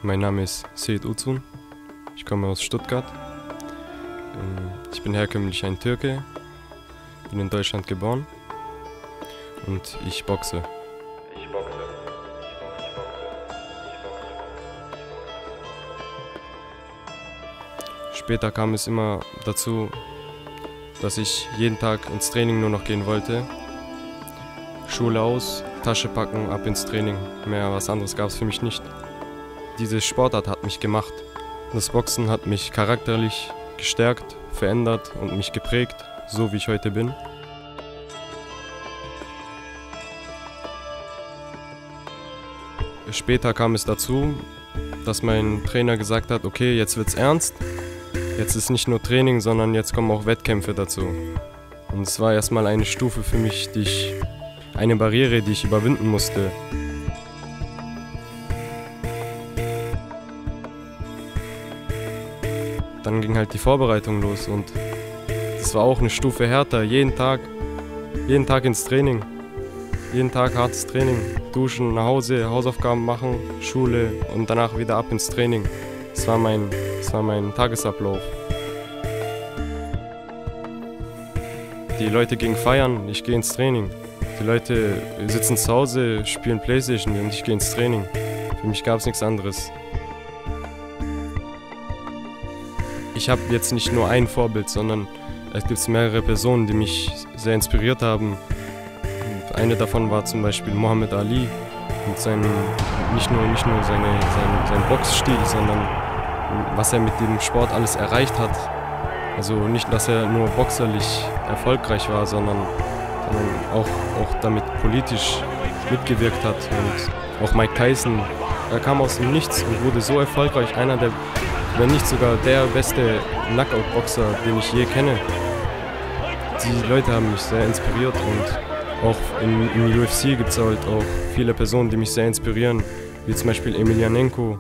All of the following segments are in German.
Mein Name ist Seyit Uzun, ich komme aus Stuttgart. Ich bin herkömmlich ein Türke, bin in Deutschland geboren und ich boxe. Später kam es immer dazu, dass ich jeden Tag ins Training nur noch gehen wollte. Schule aus, Tasche packen, ab ins Training. Mehr was anderes gab es für mich nicht. Diese Sportart hat mich gemacht. Das Boxen hat mich charakterlich gestärkt, verändert und mich geprägt, so wie ich heute bin. Später kam es dazu, dass mein Trainer gesagt hat, okay, jetzt wird's ernst. Jetzt ist nicht nur Training, sondern jetzt kommen auch Wettkämpfe dazu. Und es war erstmal eine Stufe für mich, eine Barriere, die ich überwinden musste. Dann ging halt die Vorbereitung los und es war auch eine Stufe härter. Jeden Tag ins Training. Jeden Tag hartes Training. Duschen, nach Hause, Hausaufgaben machen, Schule und danach wieder ab ins Training. Das war mein Tagesablauf. Die Leute gingen feiern, ich gehe ins Training. Die Leute sitzen zu Hause, spielen Playstation und ich gehe ins Training. Für mich gab es nichts anderes. Ich habe jetzt nicht nur ein Vorbild, sondern es gibt mehrere Personen, die mich sehr inspiriert haben. Und eine davon war zum Beispiel Muhammad Ali mit nicht nur sein Boxstil, sondern was er mit dem Sport alles erreicht hat. Also nicht, dass er nur boxerlich erfolgreich war, sondern auch damit politisch mitgewirkt hat. Und auch Mike Tyson, er kam aus dem Nichts und wurde so erfolgreich, einer der, wenn nicht sogar der beste Knockout-Boxer, den ich je kenne. Die Leute haben mich sehr inspiriert und auch im UFC gibt es halt auch viele Personen, die mich sehr inspirieren, wie zum Beispiel Emelianenko.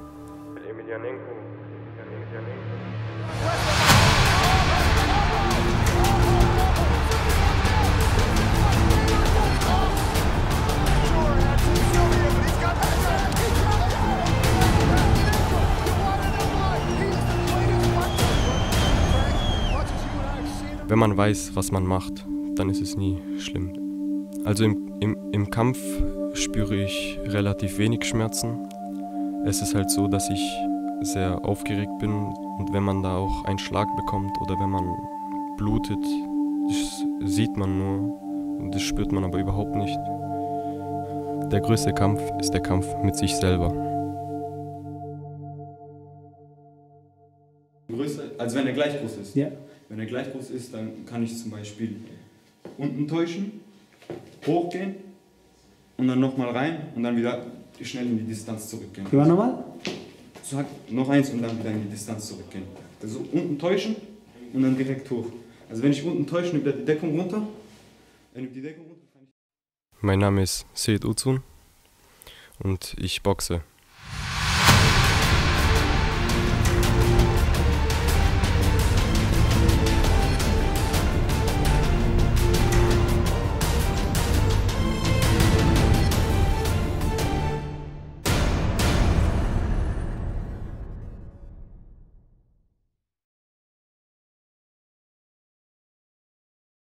Wenn man weiß, was man macht, dann ist es nie schlimm. Also im Kampf spüre ich relativ wenig Schmerzen. Es ist halt so, dass ich sehr aufgeregt bin und wenn man da auch einen Schlag bekommt oder wenn man blutet, das sieht man nur und das spürt man aber überhaupt nicht. Der größte Kampf ist der Kampf mit sich selber. Größer, also wenn er gleich groß ist. Ja. Wenn er gleich groß ist, dann kann ich zum Beispiel unten täuschen, hochgehen und dann nochmal rein und dann wieder schnell in die Distanz zurückgehen. Wie war nochmal? So, noch eins und dann wieder in die Distanz zurückgehen. Also unten täuschen und dann direkt hoch. Also wenn ich unten täusche, nimmt er die Deckung runter. Mein Name ist Seyit Uzun und ich boxe.